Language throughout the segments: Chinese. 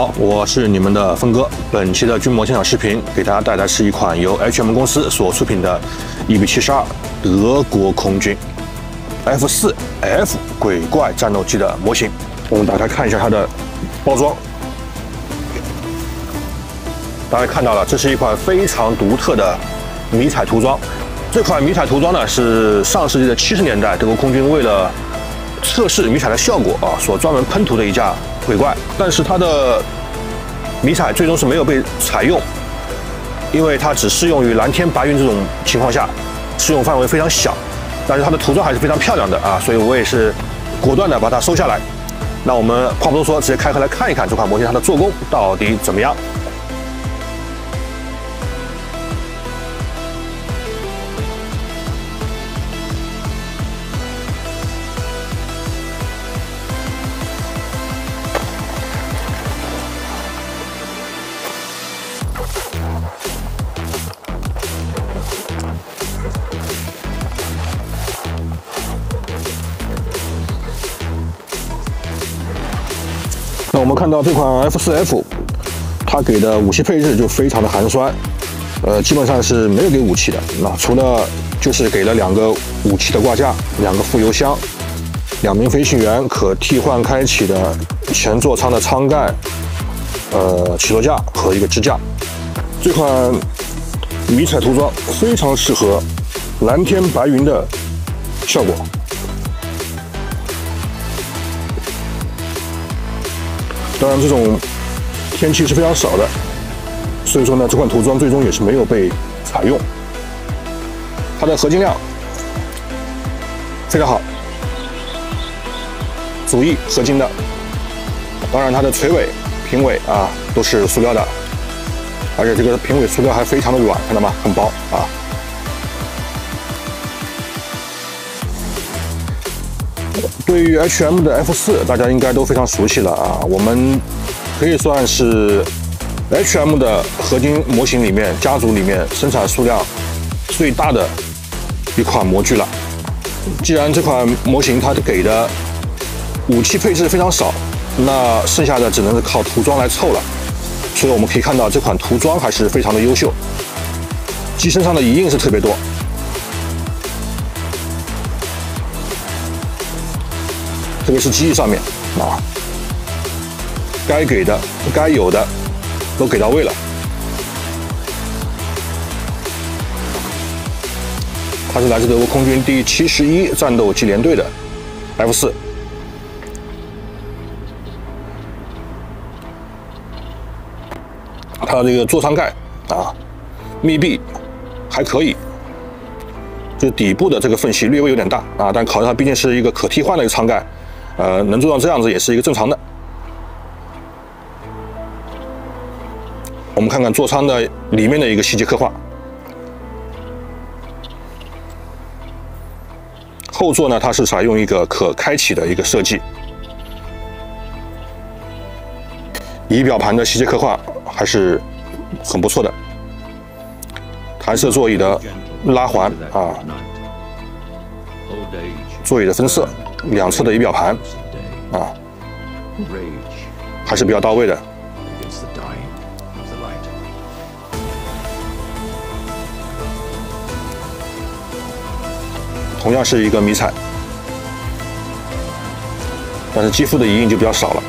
好，我是你们的峰哥。本期的军模现场视频给大家带来是一款由 HM 公司所出品的1:72德国空军 F4F 鬼怪战斗机的模型。我们打开看一下它的包装，大家看到了，这是一款非常独特的迷彩涂装。这款迷彩涂装呢，是上世纪的70年代德国空军为了测试迷彩的效果所专门喷涂的一架鬼怪，但是它的迷彩最终是没有被采用，因为它只适用于蓝天白云这种情况下，适用范围非常小，但是它的涂装还是非常漂亮的所以我也是果断的把它收下来。那我们话不多说，直接开盒来看一看这款模型它的做工到底怎么样。那我们看到这款 F4F， 它给的武器配置就非常的寒酸，基本上是没有给武器的。那除了就是给了2个武器的挂架、2个副油箱、2名飞行员可替换开启的前座舱的舱盖、起落架和一个支架。这款迷彩涂装非常适合蓝天白云的效果。当然，这种天气是非常少的，所以说呢，这款涂装最终也是没有被采用。它的合金量非常好，主翼合金的，当然它的垂尾、平尾都是塑料的，而且这个平尾塑料还非常的软，看到吗？很薄对于 HM 的 F4， 大家应该都非常熟悉了我们可以算是 HM 的合金模型里面家族里面生产数量最大的一款模具了。既然这款模型它给的武器配置非常少，那剩下的只能是靠涂装来凑了。所以我们可以看到这款涂装还是非常的优秀，机身上的遗印是特别多。特别是机翼上面该给的、该有的都给到位了。它是来自德国空军第71战斗机联队的 F4。它的这个座舱盖密闭还可以，就底部的这个缝隙略微有点大但考虑它毕竟是一个可替换的一个舱盖。能做到这样子也是一个正常的。我们看看座舱的里面的一个细节刻画。后座呢，它是采用一个可开启的一个设计。仪表盘的细节刻画还是很不错的。弹射座椅的拉环座椅的分色。2侧的仪表盘还是比较到位的。同样是一个迷彩，但是机腹的遗印就比较少了。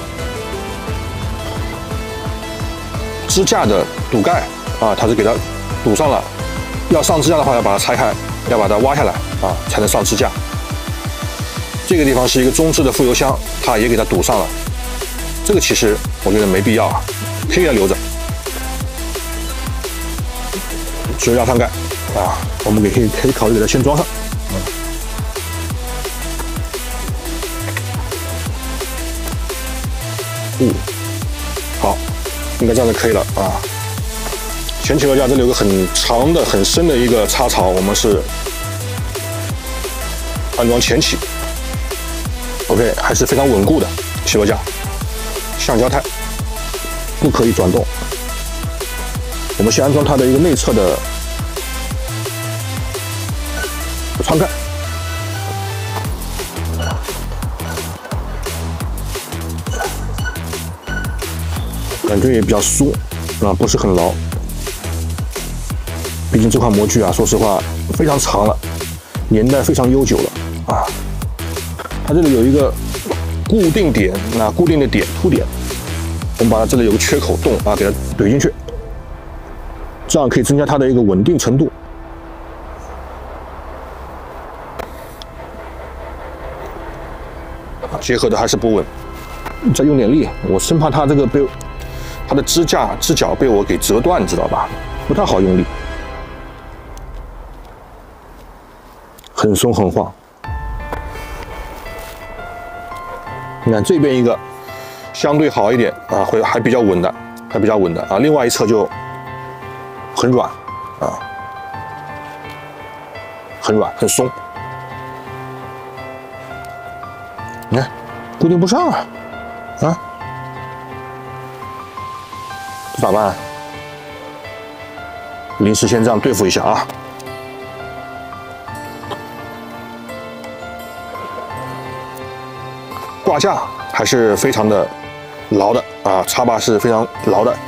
支架的堵盖它是给它堵上了，要上支架的话要把它拆开，要把它挖下来才能上支架。这个地方是一个中置的副油箱，它也给它堵上了。这个其实我觉得没必要可以给它留着。只有压舱盖我们可以考虑给它先装上。好，应该这样就可以了前起落架这里有个很长的、很深的一个插槽，我们是安装前起。OK， 还是非常稳固的起落架，橡胶钛，不可以转动。我们先安装它的一个内侧的舱盖。 感觉也比较酥，啊，不是很牢。毕竟这款模具啊，说实话非常长了，年代非常悠久了啊。它这里有一个固定点，那固定的点凸点，我们把它这里有个缺口洞啊，给它怼进去，这样可以增加它的一个稳定程度。结合的还是不稳，再用点力，我生怕它这个被它的支脚被我给折断，你知道吧？不太好用力，很松很晃。你看这边一个相对好一点啊，还比较稳的，啊。另外一侧就很软啊，很软很松。你看，固定不上啊，啊，这咋办？临时先这样对付一下啊。挂架还是非常的牢的啊，插把是非常牢的。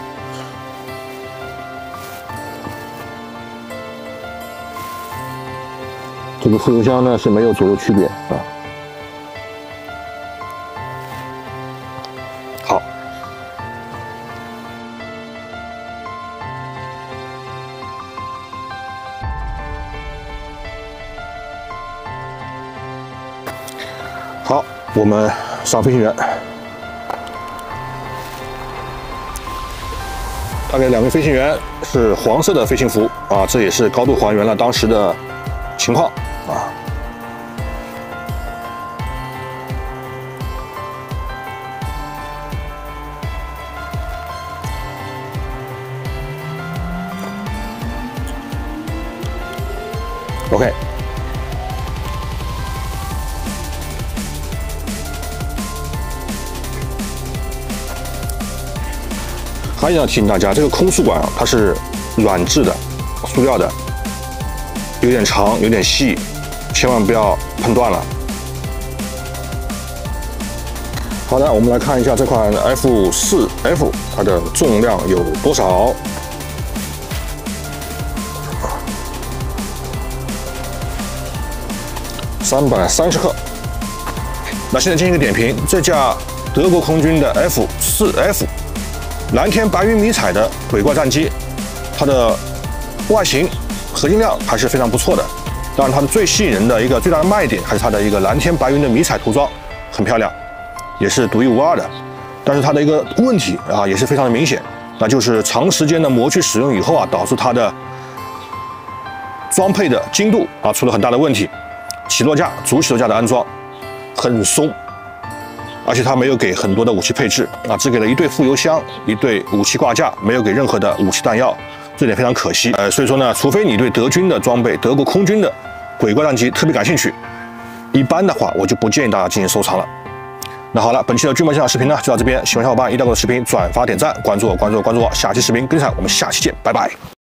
这个副油箱呢是没有左右区别啊。好，好，我们上飞行员，大概2名飞行员是黄色的飞行服啊，这也是高度还原了当时的情况啊。OK。还要提醒大家，这个空速管啊，它是软质的，塑料的，有点长，有点细，千万不要碰断了。好的，我们来看一下这款 F4F 它的重量有多少。330克。那现在进行一个点评，这架德国空军的 F4F。蓝天白云迷彩的鬼怪战机，它的外形、合金量还是非常不错的。当然，它的最吸引人的一个最大的卖点还是它的一个蓝天白云的迷彩涂装，很漂亮，也是独一无二的。但是它的一个问题啊，也是非常的明显，那就是长时间的模具使用以后啊，导致它的装配的精度啊出了很大的问题。起落架、主起落架的安装很松。而且它没有给很多的武器配置啊，只给了一对副油箱、一对武器挂架，没有给任何的武器弹药，这点非常可惜。所以说呢，除非你对德军的装备、德国空军的鬼怪战机特别感兴趣，一般的话我就不建议大家进行收藏了。那好了，本期的军模现场视频呢就到这边，喜欢小伙伴一定要给我的视频转发、点赞、关注我，下期视频更精彩，我们下期见，拜拜。